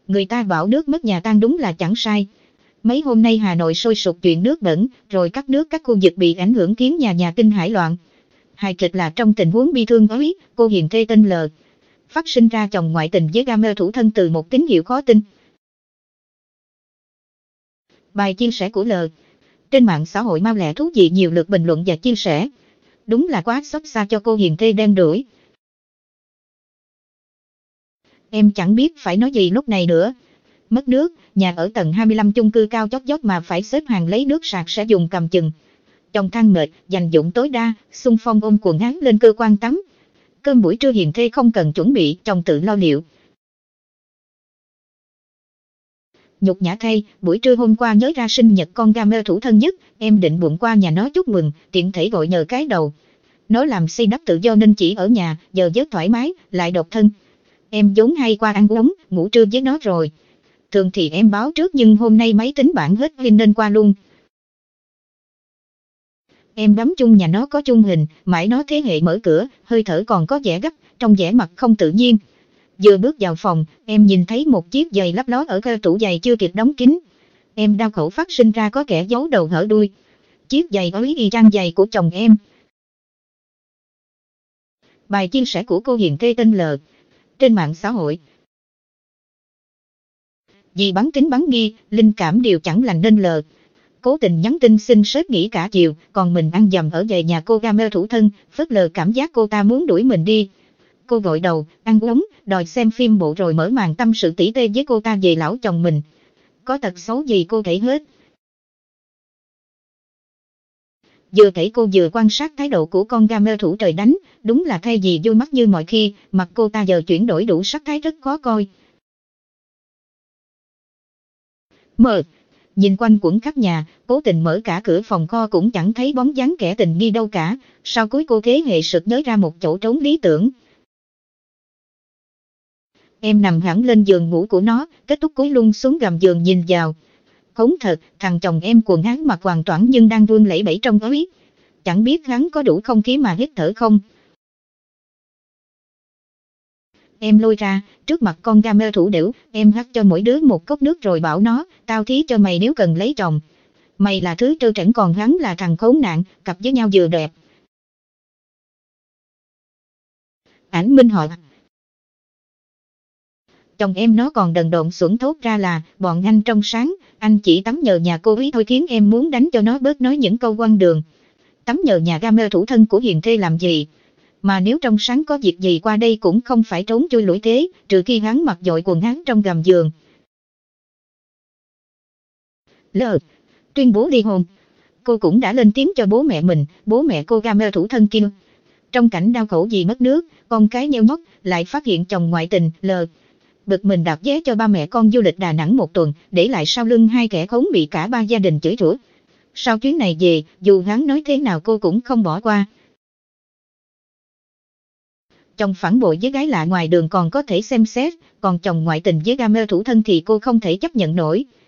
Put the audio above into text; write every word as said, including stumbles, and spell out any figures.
Người ta bảo nước mất nhà tan đúng là chẳng sai. Mấy hôm nay Hà Nội sôi sục chuyện nước bẩn, rồi các nước các khu vực bị ảnh hưởng khiến nhà nhà kinh hãi loạn. Hài kịch là trong tình huống bi thương ấy, cô hiền thê tên L phát sinh ra chồng ngoại tình với gamer thủ thân từ một tín hiệu khó tin. Bài chia sẻ của L trên mạng xã hội mau lẹ thú vị, nhiều lượt bình luận và chia sẻ. Đúng là quá xót xa cho cô hiền thê đen đủi. Em chẳng biết phải nói gì lúc này nữa. Mất nước, nhà ở tầng hai mươi lăm chung cư cao chót vót mà phải xếp hàng lấy nước sạc sẽ dùng cầm chừng. Chồng than mệt, dành dụm tối đa, xung phong ôm quần áo lên cơ quan tắm. Cơm buổi trưa hiền thê không cần chuẩn bị, chồng tự lo liệu. Nhục nhã thay, buổi trưa hôm qua nhớ ra sinh nhật con gamer thủ thân nhất, em định bụng qua nhà nó chúc mừng, tiện thể gọi nhờ cái đầu. Nó làm xây đắp tự do nên chỉ ở nhà, giờ giấc thoải mái, lại độc thân. Em vốn hay qua ăn uống, ngủ trưa với nó rồi. Thường thì em báo trước nhưng hôm nay máy tính bảng hết pin nên qua luôn. Em bấm chung nhà nó có chung hình, mãi nó thế hệ mở cửa, hơi thở còn có vẻ gấp, trong vẻ mặt không tự nhiên. Vừa bước vào phòng, em nhìn thấy một chiếc giày lắp ló ở cơ tủ giày chưa kịp đóng kín. Em đau khổ phát sinh ra có kẻ giấu đầu hở đuôi. Chiếc giày ấy y chang giày của chồng em. Bài chia sẻ của cô hiền thê tên L trên mạng xã hội. Vì bắn tính bắn nghi, linh cảm điều chẳng lành nên L cố tình nhắn tin xin sếp nghỉ cả chiều, còn mình ăn dầm ở về nhà cô gamer thủ thân, phớt lờ cảm giác cô ta muốn đuổi mình đi. Cô gội đầu, ăn uống, đòi xem phim bộ rồi mở màn tâm sự tỉ tê với cô ta về lão chồng mình. Có tật xấu gì cô kể hết. Vừa kể cô vừa quan sát thái độ của con gamer thủ trời đánh, đúng là thay vì vui mắt như mọi khi, mặt cô ta giờ chuyển đổi đủ sắc thái rất khó coi. Mờ, nhìn quanh quẩn khắp nhà, cố tình mở cả cửa phòng kho cũng chẳng thấy bóng dáng kẻ tình nghi đâu cả, sau cuối cô thế hệ sực nhớ ra một chỗ trốn lý tưởng. Em nằm hẳn lên giường ngủ của nó, kết thúc cúi lưng xuống gầm giường nhìn vào. Khốn thật, thằng chồng em quần áo mặc hoàn toàn nhưng đang run lẩy bẩy trong ối. Chẳng biết hắn có đủ không khí mà hít thở không. Em lôi ra, trước mặt con gamer thủ đểu, em hắt cho mỗi đứa một cốc nước rồi bảo nó, tao thí cho mày nếu cần lấy chồng. Mày là thứ trơ trẽn còn hắn là thằng khốn nạn, cặp với nhau vừa đẹp. Ảnh minh họa. Chồng em nó còn đần độn xuẩn thốt ra là, bọn anh trong sáng, anh chỉ tắm nhờ nhà cô ấy thôi khiến em muốn đánh cho nó bớt nói những câu quăng đường. Tắm nhờ nhà gamer thủ thân của hiền thê làm gì? Mà nếu trong sáng có việc gì qua đây cũng không phải trốn chui lủi thế, trừ khi hắn mặc dội quần hắn trong gầm giường. L. tuyên bố ly hôn. Cô cũng đã lên tiếng cho bố mẹ mình, bố mẹ cô gamer thủ thân kia. Trong cảnh đau khổ vì mất nước, con cái nheo nhóc, lại phát hiện chồng ngoại tình, L. bực mình đạp vé cho ba mẹ con du lịch Đà Nẵng một tuần, để lại sau lưng hai kẻ khốn bị cả ba gia đình chửi rủa. Sau chuyến này về, dù hắn nói thế nào cô cũng không bỏ qua. Chồng phản bội với gái lạ ngoài đường còn có thể xem xét, còn chồng ngoại tình với gamer thủ thân thì cô không thể chấp nhận nổi.